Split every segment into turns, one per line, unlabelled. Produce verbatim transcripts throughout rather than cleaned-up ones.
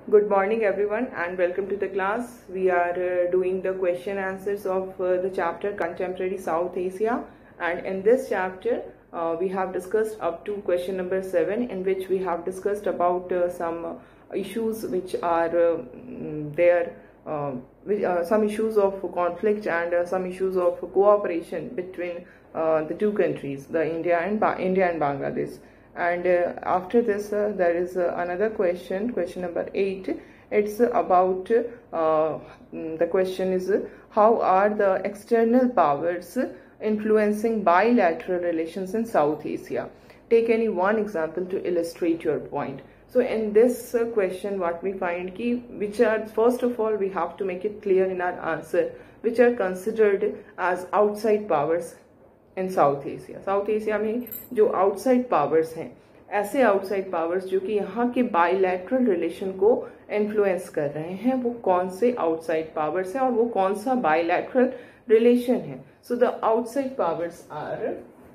Good morning everyone and welcome to the class. We are uh, doing the question answers of uh, the chapter Contemporary South Asia, and in this chapter uh, we have discussed up to question number seven, in which we have discussed about uh, some uh, issues which are uh, there, uh, which, uh, some issues of conflict and uh, some issues of cooperation between uh, the two countries, the India and ba India and Bangladesh. And uh, after this uh, there is uh, another question, question number eight. It's about uh, the question is, how are the external powers influencing bilateral relations in South Asia? Take any one example to illustrate your point. So in this uh, question what we find ki which are, first of all we have to make it clear in our answer, which are considered as outside powers in South Asia. South Asia में जो outside powers हैं, ऐसे outside powers जो कि यहाँ के bilateral relation को influence कर रहे हैं, वो कौन से आउटसाइड पावर्स हैं और वो कौन सा बायलैटरल रिलेशन है. So the outside powers are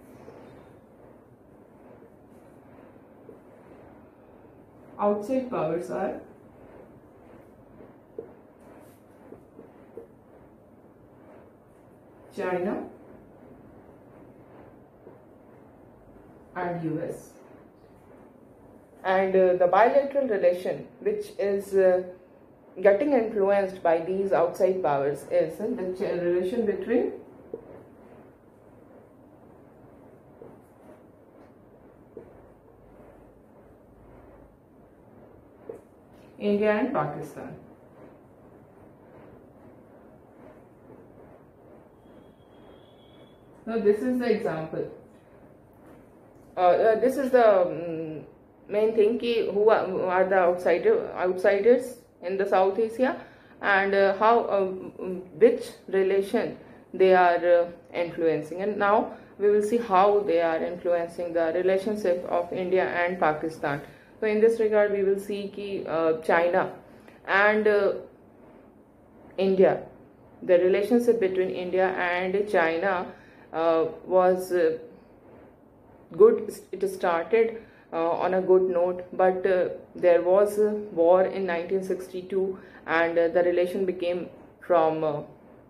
outside powers are China and U S. And uh, the bilateral relation which is uh, getting influenced by these outside powers is uh, the relation between India and Pakistan. Now this is the example. Uh, uh, this is the um, main thing ki who are, who are the outsider outsiders in the South Asia, and uh, how uh, which relation they are uh, influencing. And now we will see how they are influencing the relationship of India and Pakistan. So in this regard we will see ki uh, China and uh, India, the relationship between India and China uh, was uh, good. It started uh, on a good note, but uh, there was a war in nineteen sixty-two, and uh, the relation became from uh,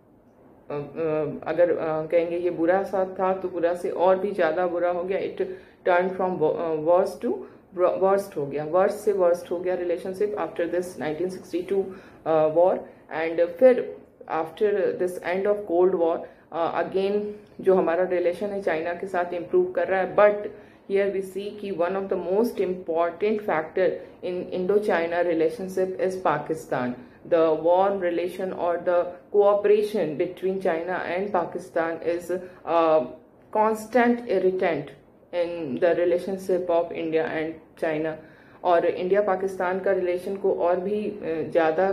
अगर कहेंगे ये बुरा सा था तो बुरा से और भी ज़्यादा बुरा हो गया. It turn from worst to worst हो गया, वर्स्ट से वर्स्ट हो गया relationship after this nineteen sixty two war. And फिर after this end of cold war again जो हमारा रिलेशन है चाइना के साथ इम्प्रूव कर रहा है. बट हियर वी सी कि one of the most important factor in Indo China relationship is Pakistan. The warm relation और the cooperation between China and Pakistan is constant irritant in the relationship of India and China. और India Pakistan का relation को और भी ज़्यादा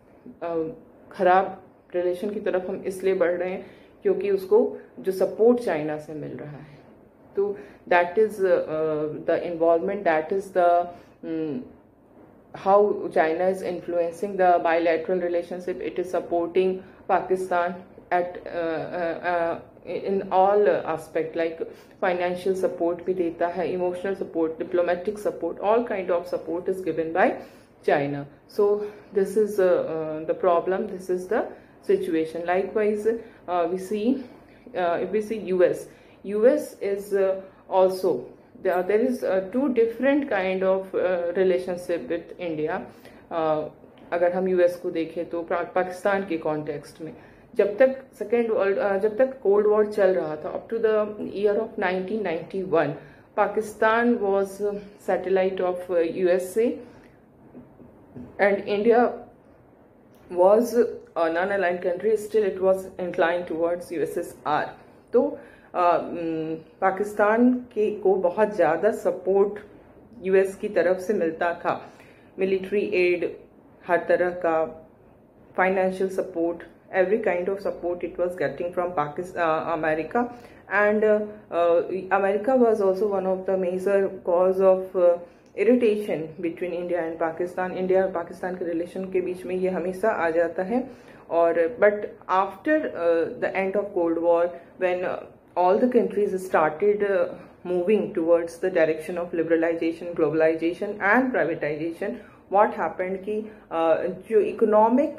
खराब relation की तरफ हम इसलिए बढ़ रहे हैं क्योंकि उसको जो सपोर्ट चाइना से मिल रहा है. तो that is the involvement, that is the how China is influencing the bilateral relationship. It is supporting Pakistan at in all aspect, like financial support भी देता है, emotional support, diplomatic support, all kind of support is given by China. So this is uh, uh, the problem, this is the situation. Likewise uh, we see uh, if we see U S, U S is uh, also there, there is uh, two different kind of uh, relationship with India. uh, अगर हम U S को देखें तो पाकिस्तान के context में जब तक second world जब तक कोल्ड वॉर चल रहा था up to the year of nineteen ninety one, Pakistan was satellite of U S A and India was a non-aligned country. Still it was inclined towards U S S R. तो पाकिस्तान के को बहुत ज़्यादा support US की तरफ से मिलता था, मिलिट्री एड, हर तरह का financial support, every kind of support it was getting from Pakistan, uh, America. And uh, uh, America was also one of the major cause of uh, irritation between India and Pakistan. India और पाकिस्तान के relation के बीच में ये हमेशा आ जाता है. और but after the end of cold war when all the countries started moving towards the direction of liberalization, globalization and privatization, what happened कि जो इकोनॉमिक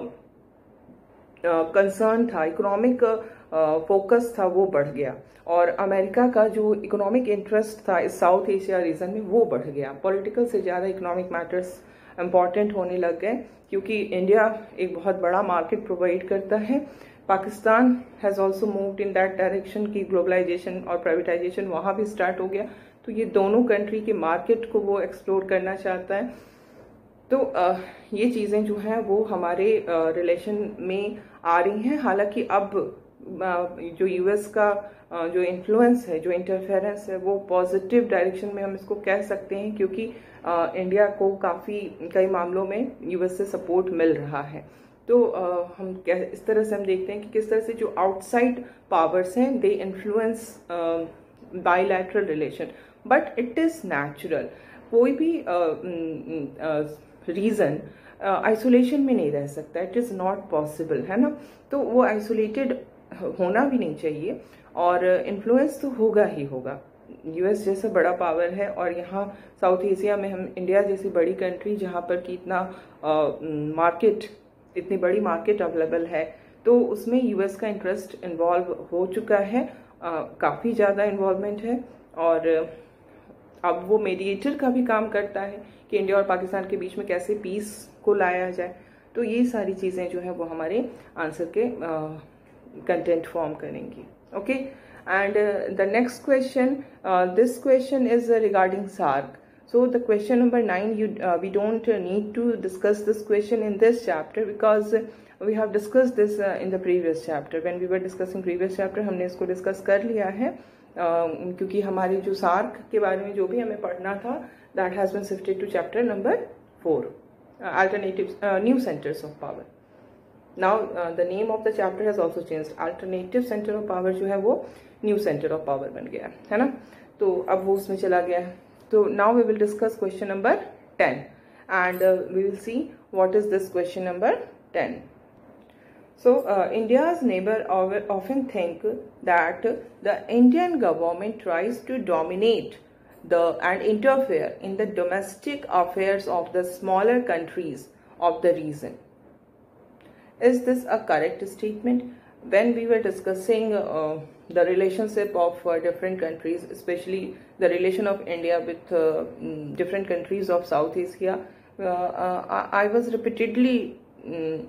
कंसर्न था, इकोनॉमिक फोकस था, वो बढ़ गया और अमेरिका का जो इकोनॉमिक इंटरेस्ट था इस साउथ एशिया रीजन में वो बढ़ गया। पॉलिटिकल से ज़्यादा इकोनॉमिक मैटर्स इम्पॉर्टेंट होने लग गए क्योंकि इंडिया एक बहुत बड़ा मार्केट प्रोवाइड करता है। Pakistan has also moved in that direction की ग्लोबलाइजेशन और प्राइवेटाइजेशन वहाँ भी स्टार्ट हो गया। तो ये दोनों कंट्री के मार्केट को वो एक्सप्लोर करना चाहता है। तो आ, ये चीज़ें जो हैं वो हमारे रिलेशन में आ रही हैं। हालांकि अब आ, जो यूएस का आ, जो इन्फ्लुएंस है, जो इंटरफेरेंस है, वो पॉजिटिव डायरेक्शन में हम इसको कह सकते हैं क्योंकि आ, इंडिया को काफ़ी कई मामलों में यूएस से सपोर्ट मिल रहा है। तो आ, हम कह इस तरह से हम देखते हैं कि किस तरह से जो आउटसाइड पावर्स हैं they influence bilateral relation, but it is natural. कोई भी रीज़न आइसोलेशन में नहीं रह सकता, इट इज़ नॉट पॉसिबल, है ना। तो वो आइसोलेटेड होना भी नहीं चाहिए और इन्फ्लुएंस तो होगा ही होगा। यूएस जैसा बड़ा पावर है और यहाँ साउथ एशिया में हम इंडिया जैसी बड़ी कंट्री जहाँ पर कि इतना मार्केट, इतनी बड़ी मार्केट अवेलेबल है, तो उसमें यूएस का इंटरेस्ट इन्वॉल्व हो चुका है, काफ़ी ज़्यादा इन्वॉल्वमेंट है और अब वो मीडिएटर का भी काम करता है कि इंडिया और पाकिस्तान के बीच में कैसे पीस को लाया जाए। तो ये सारी चीज़ें जो है वो हमारे आंसर के कंटेंट फॉर्म करेंगी। Okay, and the next question, this question is regarding SAARC. So the question number nine, you uh, we don't uh, need to discuss this question in this chapter because uh, we have discussed this uh, in the previous chapter. When we were discussing previous chapter, हमने इसको discuss कर लिया है uh, क्योंकि हमारे जो SAARC के बारे में जो भी हमें पढ़ना था, that has been shifted to chapter number four, uh, alternative uh, new centers of power. Now uh, the name of the chapter has also changed. Alternative center of power जो है वो new center of power बन गया है ना, तो अब वो उसमें चला गया है. So now we will discuss question number ten and uh, we will see what is this question number ten. So uh, India's neighbor often think that the Indian government tries to dominate the and interfere in the domestic affairs of the smaller countries of the region. Is this a correct statement? When we were discussing uh, the relationship of uh, different countries, especially the relation of India with uh, different countries of South Asia, uh, uh, I was repeatedly um,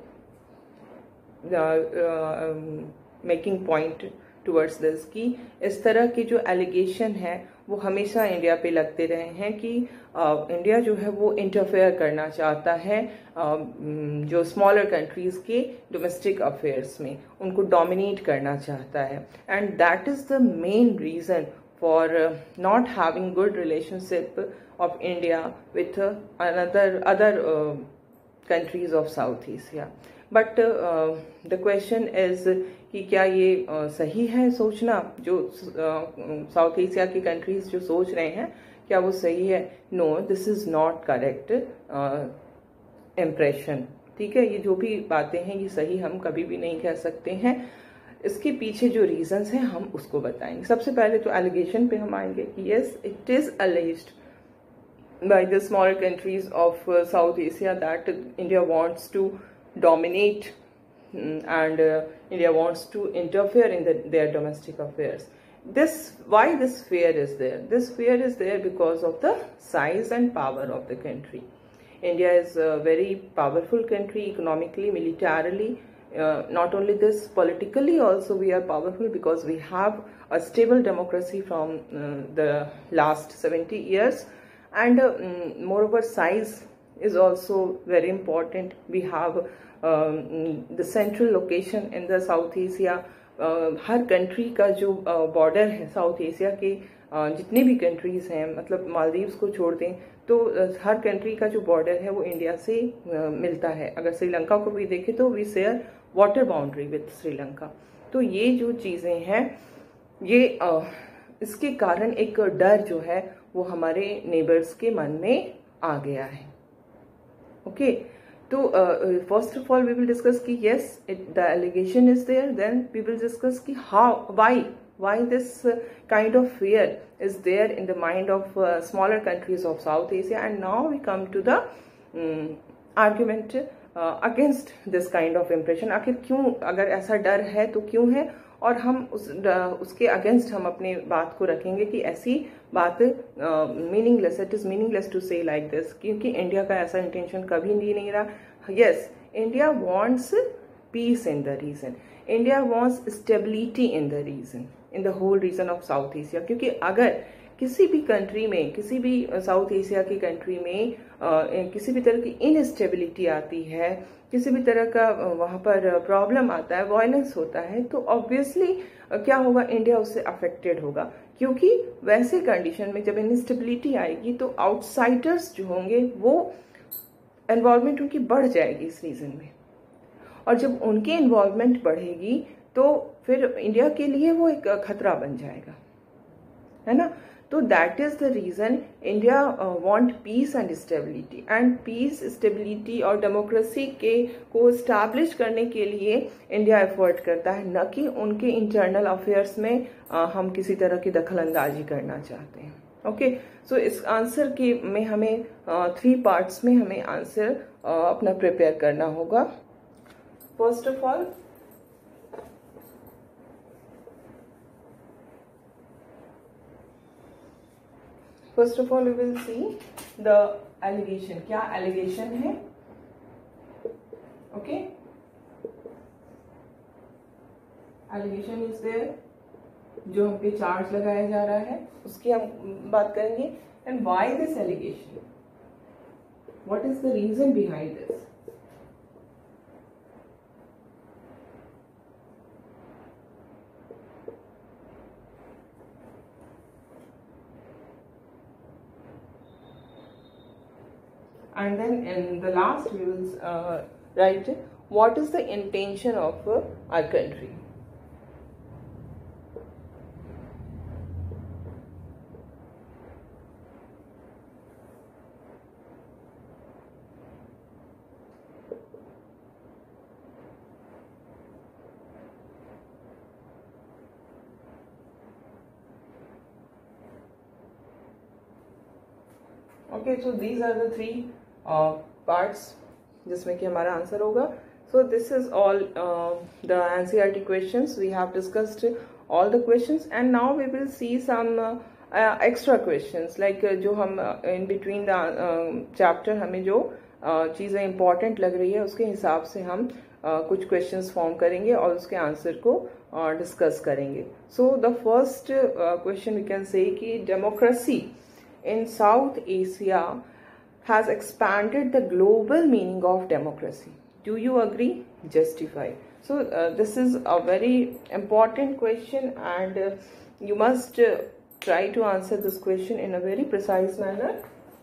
uh, uh, um, making point towards this कि इस तरह की जो allegation है वो हमेशा India पे लगते रहे हैं कि इंडिया uh, जो है वो इंटरफेयर करना चाहता है uh, जो स्मॉलर कंट्रीज के डोमेस्टिक अफेयर्स में, उनको डोमिनेट करना चाहता है, and that is the main reason for not having good relationship of India with another other countries of South Asia. But the question is कि क्या ये uh, सही है सोचना, जो साउथ uh, एशिया की कंट्रीज जो सोच रहे हैं क्या वो सही है? No, this is not correct impression. ठीक है, ये जो भी बातें हैं ये सही हम कभी भी नहीं कह सकते हैं. इसके पीछे जो रीजंस हैं हम उसको बताएंगे. सबसे पहले तो एलिगेशन पे हम आएंगे कि yes, it is alleged by the smaller countries of South Asia that India wants to dominate mm, and uh, India wants to interfere in the, their domestic affairs. This, why this fear is there? This fear is there because of the size and power of the country. India is a very powerful country economically, militarily. Uh, not only this, politically also we are powerful because we have a stable democracy from uh, the last seventy years, and uh, mm, moreover size is also very important. We have um, the central location in the South Asia. uh, हर country का जो border uh, है South Asia के uh, जितने भी countries हैं, मतलब मालदीव्स को छोड़ दें तो uh, हर कंट्री का जो बॉर्डर है वो इंडिया से uh, मिलता है. अगर श्रीलंका को भी देखें तो we share water boundary with Sri Lanka. तो ये जो चीज़ें हैं ये uh, इसके कारण एक डर जो है वो हमारे नेबर्स के मन में आ गया है. Okay, so uh, first of all we will discuss ki yes, it, the allegation is there. Then we will discuss ki how, why, why this uh, kind of fear is there in the mind of uh, smaller countries of South Asia. And now we come to the argument against this kind of impression. आखिर क्यों, अगर ऐसा डर है तो क्यों है, और हम उस उसके अगेंस्ट हम अपने बात को रखेंगे कि ऐसी बात meaningless, it is meaningless to say like this, क्योंकि इंडिया का ऐसा इंटेंशन कभी नहीं नहीं रहा। Yes, India wants peace in the reason, India wants stability in the region, in the whole region of South Asia. क्योंकि अगर किसी भी कंट्री में, किसी भी साउथ एशिया की कंट्री में आ, किसी भी तरह की इनस्टेबिलिटी आती है, किसी भी तरह का वहाँ पर प्रॉब्लम आता है, वायलेंस होता है, तो ऑब्वियसली क्या होगा, इंडिया उससे अफेक्टेड होगा। क्योंकि वैसे कंडीशन में जब इनस्टेबिलिटी आएगी तो आउटसाइडर्स जो होंगे वो इन्वॉल्वमेंट उनकी बढ़ जाएगी इस रीजन में, और जब उनकी इन्वॉल्वमेंट बढ़ेगी तो फिर इंडिया के लिए वो एक खतरा बन जाएगा, है ना। तो that is the reason India want peace and stability, and peace, stability और डेमोक्रेसी के को स्टैब्लिश करने के लिए इंडिया एफर्ट करता है, न कि उनके इंटरनल अफेयर्स में uh, हम किसी तरह की दखलंदाजी करना चाहते हैं। ओके, सो इस आंसर के में हमें थ्री uh, पार्ट्स में हमें आंसर uh, अपना प्रिपेयर करना होगा। First of all, First of all, we will see the allegation. क्या allegation है? Okay. Allegation is there. जो हम पे चार्ज लगाया जा रहा है उसकी हम बात करेंगे। And why this allegation? What is the reason behind this? And then in the last we will uh, write what is the intention of uh, our country. Okay, so these are the three uh, parts जिसमें कि हमारा answer होगा। So this is all uh, the N C E R T questions. We have discussed all the questions and now we will see some uh, uh, extra questions like uh, जो हम uh, in between the uh, chapter हमें जो uh, चीज़ें important लग रही है उसके हिसाब से हम uh, कुछ questions form करेंगे और उसके आंसर को uh, discuss करेंगे। So the first uh, question we can say कि democracy in South Asia has expanded the global meaning of democracy. Do you agree? Justify. So uh, this is a very important question and uh, you must uh, try to answer this question in a very precise manner.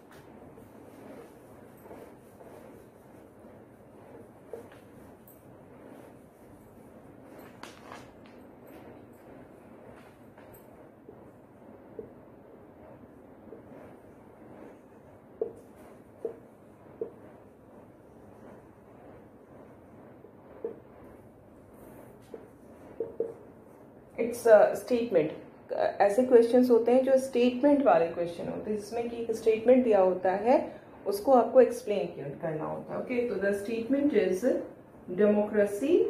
It's statement, ऐसे questions होते हैं जो statement वाले question होते हैं जिसमें कि एक स्टेटमेंट दिया होता है उसको आपको एक्सप्लेन करना होता है। ओके, तो the statement is democracy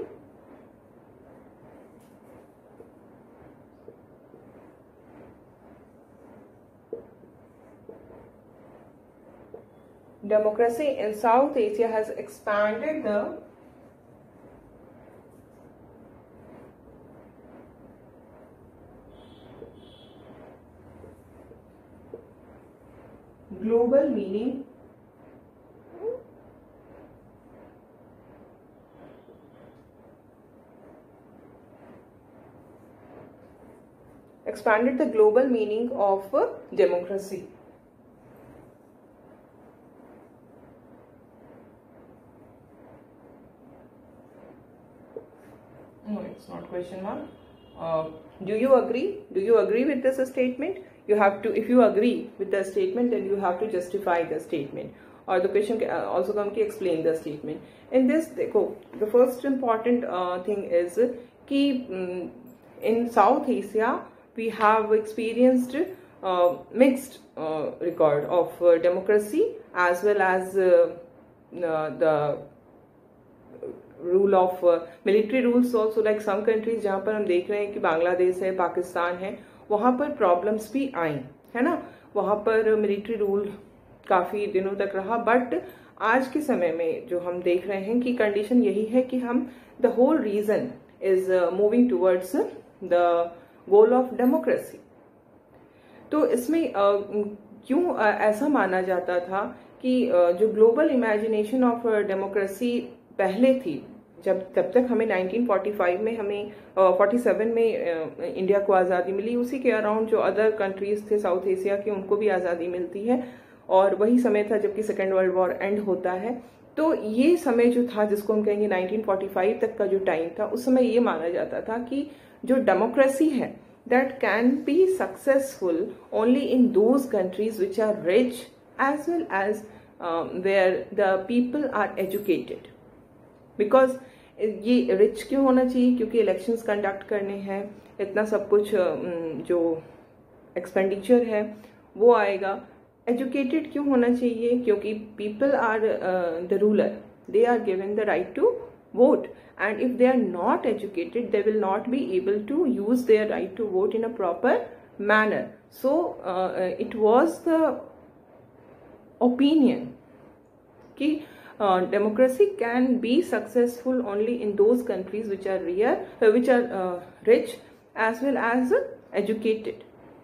democracy in South Asia has expanded the global meaning expanded the global meaning of uh, democracy. No, it's not question mark. Uh, do you agree? Do you agree with this statement? You have to, if you agree with the statement, then you have to justify the statement. Or the question can also come to explain the statement. In this, देखो, the first important uh, thing is कि um, in South Asia we have experienced uh, mixed uh, record of uh, democracy as well as uh, the rule of military rules also, like some countries जहाँ पर हम देख रहे हैं कि बांग्लादेश है, पाकिस्तान है, वहाँ पर प्रॉब्लम्स भी आई है ना, वहाँ पर मिलिट्री रूल काफ़ी दिनों तक रहा। बट आज के समय में जो हम देख रहे हैं कि कंडीशन यही है कि हम the whole region is moving towards the goal of democracy. तो इसमें uh, क्यों uh, ऐसा माना जाता था कि uh, जो ग्लोबल इमेजिनेशन ऑफ डेमोक्रेसी पहले थी, जब तब तक हमें नाइनटीन फोर्टी फाइव में हमें फोर्टी सेवन में uh, इंडिया को आज़ादी मिली, उसी के अराउंड जो अदर कंट्रीज थे साउथ एशिया के उनको भी आज़ादी मिलती है, और वही समय था जबकि सेकेंड वर्ल्ड वॉर एंड होता है। तो ये समय जो था जिसको हम कहेंगे नाइनटीन फोर्टी फाइव तक का जो टाइम था, उस समय ये माना जाता था कि जो डेमोक्रेसी है that can be successful only in those countries which are rich as well as um, where the people are educated. Because ये रिच क्यों होना चाहिए? क्योंकि इलेक्शंस कंडक्ट करने हैं, इतना सब कुछ जो एक्सपेंडिचर है वो आएगा। एजुकेटेड क्यों होना चाहिए? क्योंकि people are the ruler, they are given the right to vote, and if they are not educated they will not be able to use their right to vote in a proper manner. So uh, it was the opinion कि uh, democracy can be successful only in those countries which are real, uh, which are uh, rich as well as uh, educated.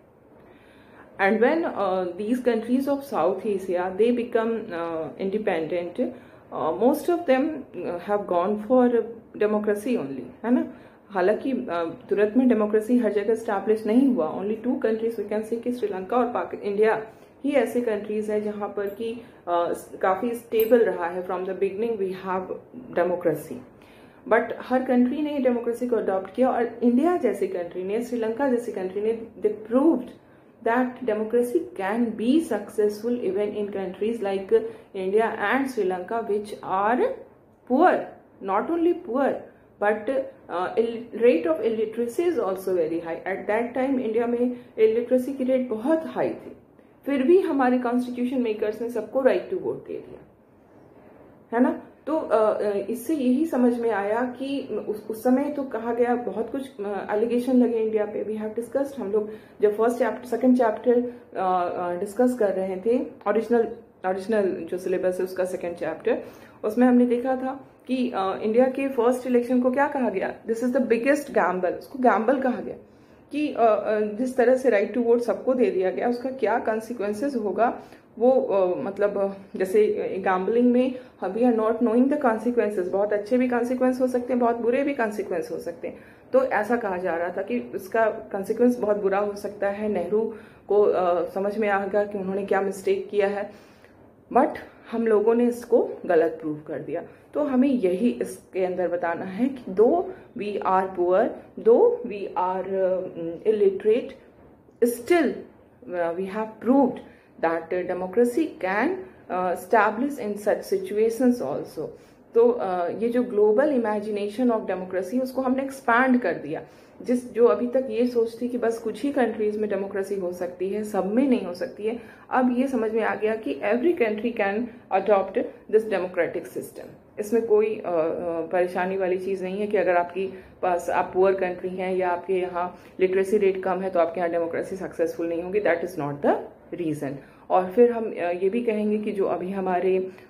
And when uh, these countries of South Asia they become uh, independent, Uh, most of them uh, have gone for uh, democracy only, है ना। हालांकि uh, तुरंत में democracy हर जगह establish नहीं हुआ। Only two countries we can see कि श्रीलंका और पाकिस्तान, इंडिया ही ऐसे कंट्रीज है जहाँ पर कि uh, काफ़ी स्टेबल रहा है। From the beginning we have democracy, but हर कंट्री ने डेमोक्रेसी को अडॉप्ट किया, और इंडिया जैसी कंट्री ने, श्रीलंका जैसी कंट्री ने, they proved that democracy can be successful even in countries like India and Sri Lanka, which are poor. Not only poor, but uh, rate of illiteracy is also very high. At that time India में illiteracy की rate बहुत high थी, फिर भी हमारे constitution makers ने सबको right to vote दे दिया, है ना। तो इससे यही समझ में आया कि उस, उस समय तो कहा गया, बहुत कुछ एलिगेशन लगे इंडिया पे। वी हैव डिस्कस्ड, हम लोग जब first chapter second chapter discuss कर रहे थे, ओरिजिनल ओरिजिनल जो सिलेबस है उसका सेकंड चैप्टर, उसमें हमने देखा था कि इंडिया के फर्स्ट इलेक्शन को क्या कहा गया, this is the biggest gamble. उसको गैम्बल कहा गया कि जिस तरह से राइट टू वोट सबको दे दिया गया, उसका क्या कॉन्सिक्वेंसेज होगा वो uh, मतलब जैसे गैम्बलिंग में we are not knowing the consequences, बहुत अच्छे भी कॉन्सिक्वेंस हो सकते हैं, बहुत बुरे भी कॉन्सिक्वेंस हो सकते हैं। तो ऐसा कहा जा रहा था कि इसका कॉन्सिक्वेंस बहुत बुरा हो सकता है। नेहरू को uh, समझ में आ गया कि उन्होंने क्या मिस्टेक किया है, बट हम लोगों ने इसको गलत प्रूव कर दिया। तो हमें यही इसके अंदर बताना है कि though we are poor, though we are illiterate, still we have proved that uh, democracy can uh, establish in such situations also. तो uh, ये जो ग्लोबल इमेजिनेशन ऑफ डेमोक्रेसी उसको हमने एक्सपैंड कर दिया। जिस जो अभी तक ये सोचती कि बस कुछ ही कंट्रीज में डेमोक्रेसी हो सकती है, सब में नहीं हो सकती है, अब ये समझ में आ गया कि every country can adopt this democratic system. इसमें कोई uh, uh, परेशानी वाली चीज़ नहीं है कि अगर आपकी पास आप पुअर कंट्री हैं या आपके यहाँ लिटरेसी रेट कम है तो आपके यहाँ डेमोक्रेसी सक्सेसफुल नहीं होगी। That is not the reason. और फिर हम ये भी कहेंगे कि जो अभी हमारे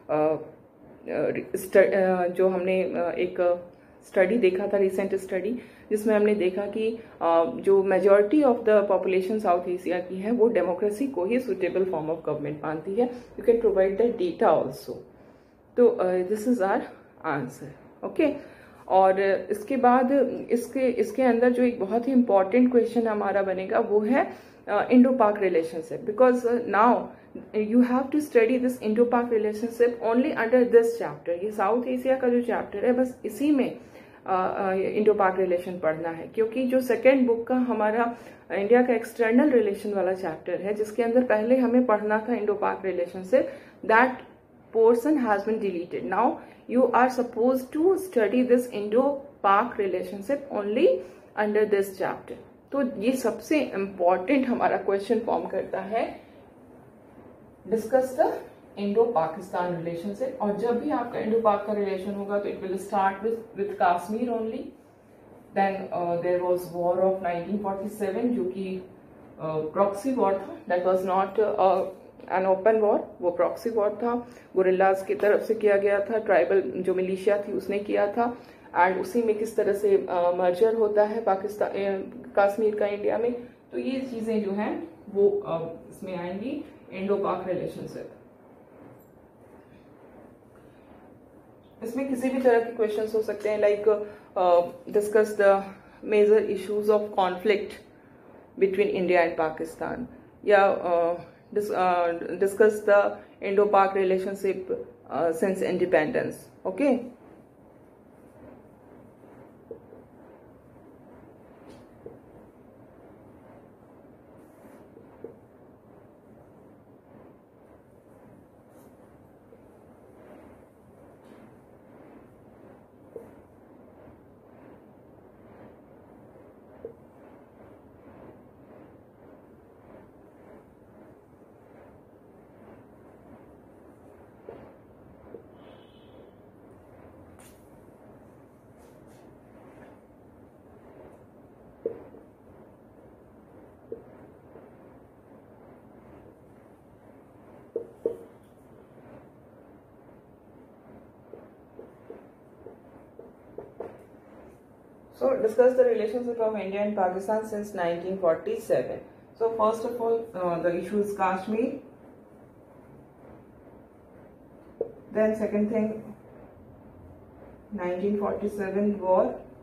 जो हमने एक स्टडी देखा था, रिसेंट स्टडी, जिसमें हमने देखा कि जो majority of the population South Asia की है वो डेमोक्रेसी को ही सुटेबल फॉर्म ऑफ गवर्नमेंट मानती है। You can provide the data also. तो this is our answer, okay. और इसके बाद इसके इसके अंदर जो एक बहुत ही इम्पॉर्टेंट क्वेश्चन हमारा बनेगा वो है Indo Pak relationship, because now you have to study this Indo Pak relationship only under this chapter. ये साउथ एशिया का जो चैप्टर है बस इसी में इंडो पाक रिलेशन पढ़ना है, क्योंकि जो सेकेंड बुक का हमारा इंडिया का एक्सटर्नल रिलेशन वाला चैप्टर है जिसके अंदर पहले हमें पढ़ना था Indo Pak relationship, that portion has been deleted. Now you are supposed to study this Indo-Pak relationship only under this chapter। तो ये सबसे important हमारा क्वेश्चन फॉर्म करता है, discuss the Indo Pakistan relationship, और जब भी आपका इंडो पाक का रिलेशन होगा तो it will start with with Kashmir only. Then there was war of nineteen forty seven जो कि प्रॉक्सी वॉर था. That was not an open war, वो प्रॉक्सी वॉर था, गुरिल्लाज की तरफ से किया गया था, ट्राइबल जो मिलिशिया थी उसने किया था. एंड उसी में किस तरह से मर्जर uh, होता है पाकिस्तान कश्मीर का इंडिया में, तो ये चीजें जो हैं वो uh, इसमें आएंगी इंडो पाक रिलेशनशिप. इसमें किसी भी तरह के क्वेश्चंस हो सकते हैं, like discuss the major issues of conflict between India and Pakistan, या discuss the Indo Pak relationship since independence. Okay, so discuss the relationship of India and Pakistan since nineteen forty-seven. So first of all, uh, the issue is Kashmir. Then second thing, nineteen forty-seven war.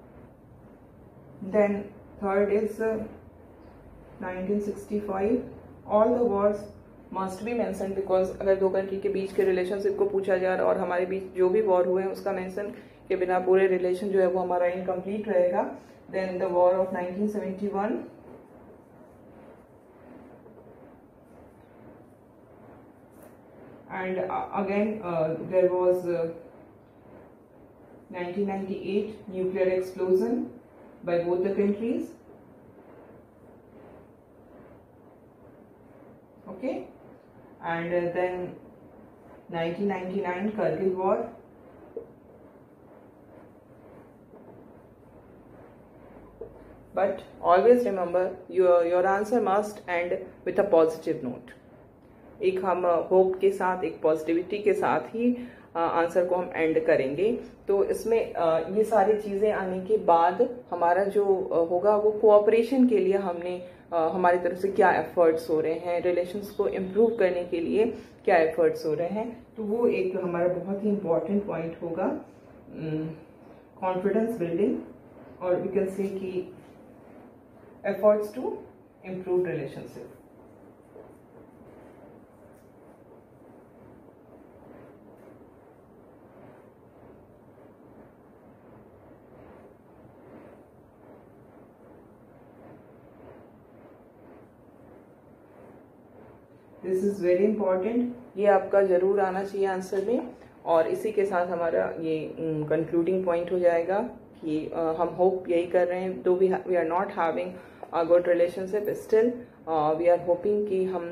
Then third is uh, nineteen sixty-five. All the wars must be mentioned because अगर दो country के बीच के relationship को पूछा जा रहा और हमारे बीच जो भी वॉर हुए हैं उसका मेंशन के बिना पूरे रिलेशन जो है वो हमारा इनकम्प्लीट रहेगा. Then the war of nineteen seventy one, and again there was nineteen ninety eight nuclear explosion by both the countries. Okay, and then nineteen ninety nine Kargil war. But always remember your your answer must end with a positive note. एक हम hope के साथ, एक positivity के साथ ही answer को हम and करेंगे. तो इसमें ये सारी चीजें आने के बाद हमारा जो होगा वो कोऑपरेशन के लिए हमने हमारी तरफ से क्या एफर्ट्स हो रहे हैं, रिलेशंस को इम्प्रूव करने के लिए क्या एफर्ट्स हो रहे हैं, तो वो एक हमारा बहुत ही इम्पोर्टेंट पॉइंट होगा, कॉन्फिडेंस बिल्डिंग, और वी कैन से कि efforts to improve relationship. This is very important. ये आपका जरूर आना चाहिए आंसर में, और इसी के साथ हमारा ये कंक्लूडिंग पॉइंट हो जाएगा कि uh, हम होप यही कर रहे हैं, though we we are not having a good relationship, still uh, we are hoping कि हम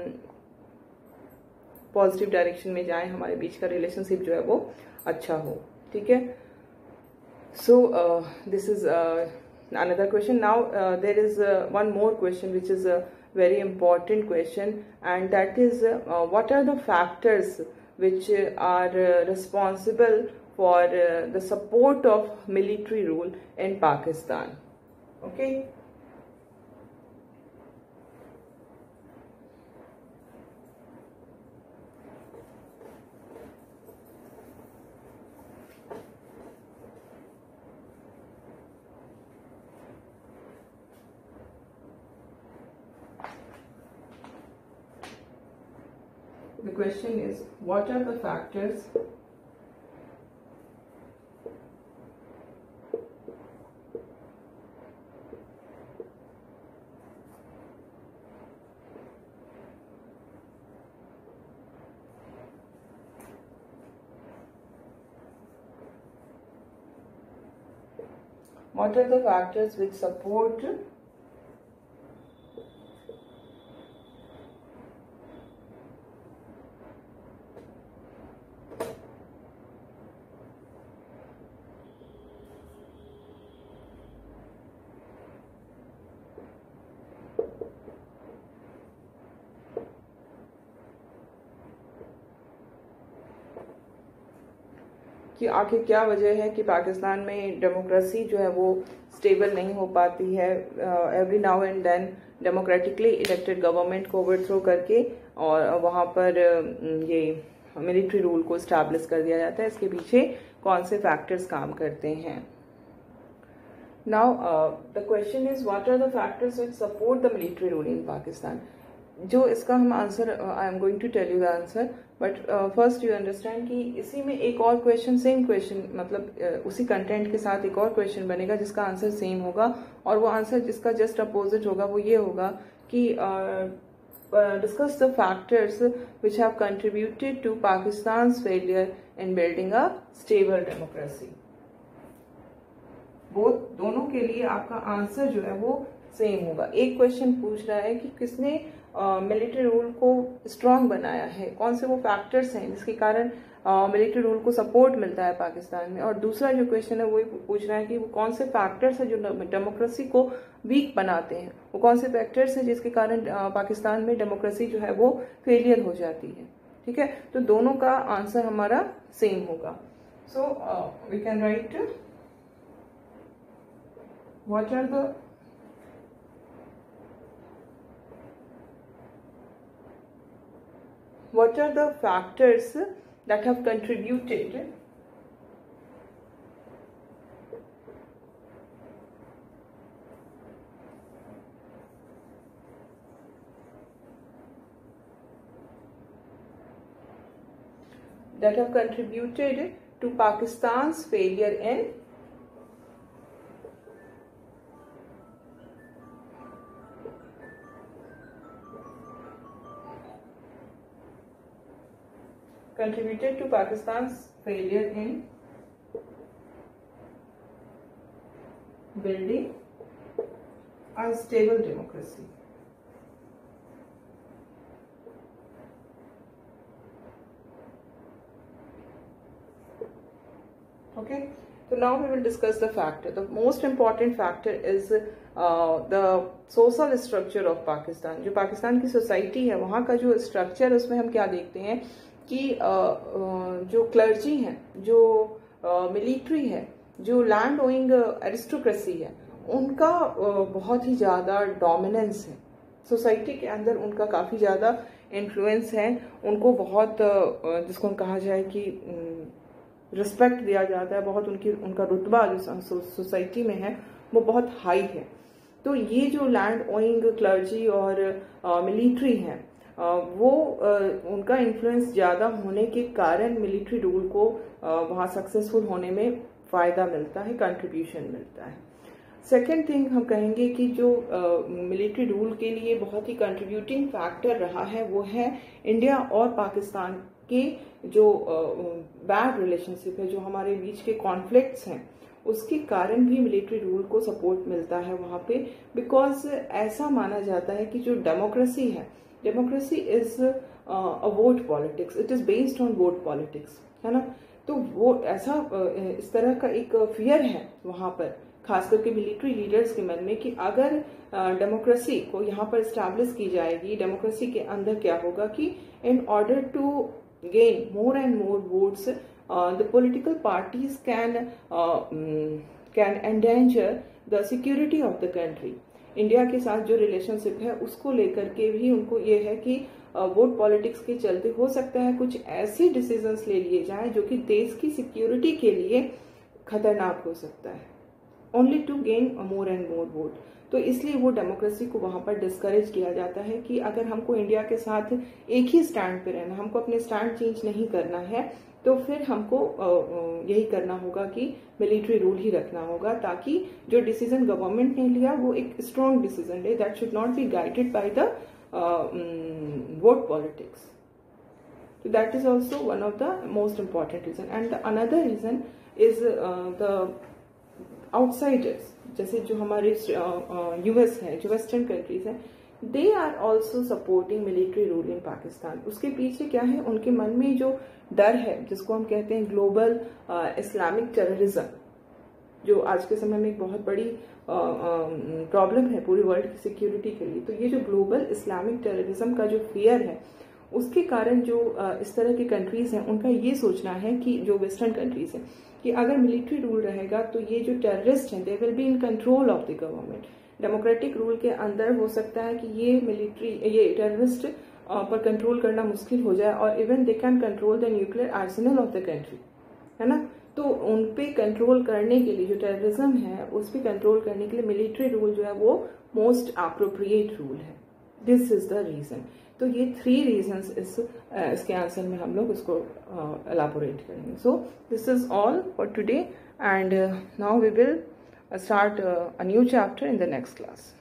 पॉजिटिव डायरेक्शन में जाएं, हमारे बीच का रिलेशनशिप जो है वो अच्छा हो. ठीक है, so this is another question. Now uh, there is uh, one more question which is a very important question, and that is uh, what are the factors which uh, are uh, responsible for uh, the support of military rule in Pakistan. Okay. The question is, what are the factors what are the factors which support कि आखिर क्या वजह है कि पाकिस्तान में democracy जो है वो स्टेबल नहीं हो पाती है। Every now and then democratically elected government को ओवरथ्रो करके और वहाँ पर uh, ये मिलिट्री रूल को स्टैब्लिश कर दिया जाता है। इसके पीछे कौन से फैक्टर्स काम करते हैं? Now the question is what are the factors which support the military rule in Pakistan. जो इसका हम answer, I am going to tell you the answer, but first you understand कि इसी में एक और क्वेश्चन, सेम क्वेश्चन, मतलब uh, उसी कंटेंट के साथ एक और क्वेश्चन बनेगा जिसका आंसर सेम होगा, और वो आंसर जिसका जस्ट अपोजिट होगा वो ये होगा कि discuss the factors which have contributed to Pakistan's failure in building a stable democracy. वो दोनों के लिए आपका आंसर जो है वो सेम होगा। एक क्वेश्चन पूछ रहा है कि किसने मिलिट्री uh, रूल को स्ट्रांग बनाया है, कौन से वो फैक्टर्स हैं जिसके कारण मिलिट्री uh, रूल को सपोर्ट मिलता है पाकिस्तान में, और दूसरा जो क्वेश्चन है वो पूछ रहा है कि वो कौन से फैक्टर्स हैं जो डेमोक्रेसी को वीक बनाते हैं, वो कौन से फैक्टर्स हैं जिसके कारण uh, पाकिस्तान में डेमोक्रेसी जो है वो फेलियर हो जाती है। ठीक है, तो दोनों का आंसर हमारा सेम होगा। So we can write what are the What are the factors that have contributed that have contributed to Pakistan's failure in contributed to Pakistan's failure in building a stable democracy. Okay, so now we will discuss the factor. The most important factor is uh, the social structure of Pakistan. जो पाकिस्तान की society है वहाँ का जो structure, उसमें हम क्या देखते हैं कि जो क्लर्जी है, जो मिलिट्री है, जो लैंड ओइंग एरिस्टोक्रेसी है, उनका बहुत ही ज़्यादा डोमिनेंस है सोसाइटी के अंदर, उनका काफ़ी ज़्यादा इन्फ्लुएंस है। उनको बहुत, जिसको हम कहा जाए कि रिस्पेक्ट दिया जाता है, बहुत उनकी उनका रुतबा जो सोसाइटी में है वो बहुत हाई है। तो ये जो लैंड ओइंग क्लर्जी और मिलिट्री है वो उनका इन्फ्लुएंस ज़्यादा होने के कारण मिलिट्री रूल को वहाँ सक्सेसफुल होने में फ़ायदा मिलता है, कंट्रीब्यूशन मिलता है। सेकेंड थिंग हम कहेंगे कि जो मिलिट्री रूल के लिए बहुत ही कंट्रीब्यूटिंग फैक्टर रहा है वो है इंडिया और पाकिस्तान के जो बैड रिलेशनशिप है, जो हमारे बीच के कॉन्फ्लिक्ट्स हैं, उसके कारण भी मिलिट्री रूल को सपोर्ट मिलता है वहाँ पे। बिकॉज ऐसा माना जाता है कि जो डेमोक्रेसी है, democracy is a vote politics, it is based on vote politics, है ना। तो वो ऐसा uh, इस तरह का एक फियर है वहाँ पर, खास करके मिलिट्री लीडर्स के मन में, कि अगर डेमोक्रेसी uh, को यहाँ पर स्टैब्लिश की जाएगी, डेमोक्रेसी के अंदर क्या होगा कि in order to gain more and more votes the political parties can can endanger the security of the country. India के साथ जो रिलेशनशिप है उसको लेकर के भी उनको ये है कि वोट पॉलिटिक्स के चलते हो सकता है कुछ ऐसे डिसीजंस ले लिए जाएं जो कि देश की सिक्योरिटी के लिए खतरनाक हो सकता है, only to gain more and more vote. तो इसलिए वो डेमोक्रेसी को वहां पर डिस्करेज किया जाता है कि अगर हमको इंडिया के साथ एक ही स्टैंड पे रहना, हमको अपने स्टैंड चेंज नहीं करना है, तो फिर हमको यही करना होगा कि मिलिट्री रूल ही रखना होगा, ताकि जो डिसीजन गवर्नमेंट ने लिया वो एक स्ट्रॉन्ग डिसीजन ले, that should not be guided by the vote politics. So that is also one of the most important reason. And the another reason is uh, the outsiders, जैसे जो हमारे US है, जो वेस्टर्न कंट्रीज हैं, they are also supporting military rule in Pakistan. उसके पीछे क्या है, उनके मन में जो डर है, जिसको हम कहते हैं ग्लोबल इस्लामिक टेररिज्म, जो आज के समय में एक बहुत बड़ी प्रॉब्लम है पूरी वर्ल्ड की सिक्योरिटी के लिए। तो ये जो ग्लोबल इस्लामिक टेररिज्म का जो फियर है, उसके कारण जो इस तरह की कंट्रीज़ हैं उनका ये सोचना है कि जो वेस्टर्न कंट्रीज़ हैं कि अगर मिलिट्री रूल रहेगा तो ये जो टेररिस्ट हैं they will be in control of the government. Democratic rule के अंदर हो सकता है कि ये मिलिट्री ये टेररिस्ट पर कंट्रोल करना मुश्किल हो जाए और even they can control the nuclear arsenal of the country, है ना। तो उन पे कंट्रोल करने के लिए जो टेररिज्म है उस पर कंट्रोल करने के लिए मिलिट्री रूल जो है वो मोस्ट अप्रोप्रिएट रूल है। This is the reason. तो ये थ्री रीजंस इस इसके आंसर में हम लोग इसको एलाबोरेट करेंगे। So this is all for today and now we will start uh, a new chapter in the next class.